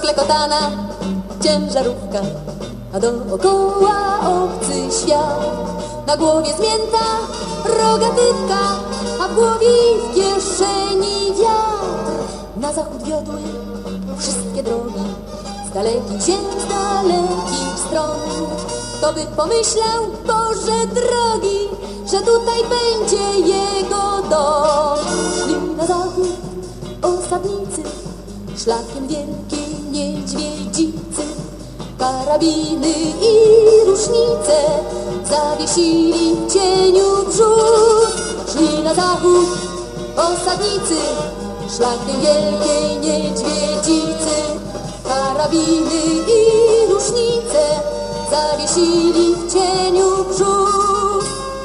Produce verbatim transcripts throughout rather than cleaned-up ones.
rozklekotana ciężarówka, a dookoła obcy świat. Na głowie zmięta rogatywka, a w głowie i w kieszeni wiatr. Na zachód wiodły wszystkie drogi, z dalekich ziem, z dalekich stron. Kto by pomyślał, Boże drogi, że tutaj będzie jego dom. Szli na zachód osadnicy, szlakiem wielkiej niedźwiedzicy. Karabiny i rusznice zawiesili w cieniu brzuch. Szli na zachód osadnicy, szlakiem wielkiej niedźwiedzicy. Karabiny i rusznice zawiesili w cieniu brzuch.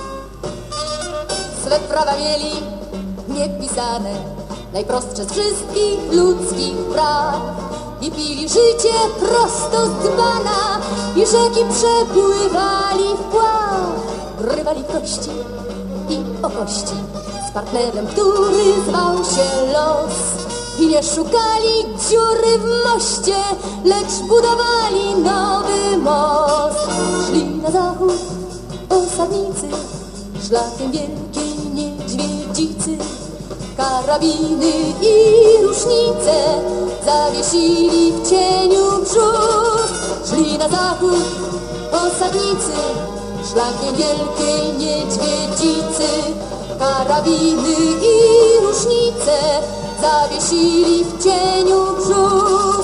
Swe prawa mieli niepisane, najprostsze z wszystkich ludzkich praw. I pili życie prosto z dzbana, i rzeki przepływali w pław. Rywali kości i o kości z partnerem, który zwał się los. I nie szukali dziury w moście, lecz budowali nowy most. Szli na zachód osadnicy, szlakiem wielkiej niedźwiedzicy. Karabiny i rusznice zawiesili w cieniu brzuch. Szli na zachód osadnicy, szlakiem wielkiej niedźwiedzicy. Karabiny i rusznice zawiesili w cieniu brzuch.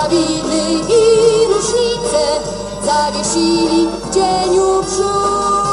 Karabiny i rusznice zawiesili w cieniu brzuch.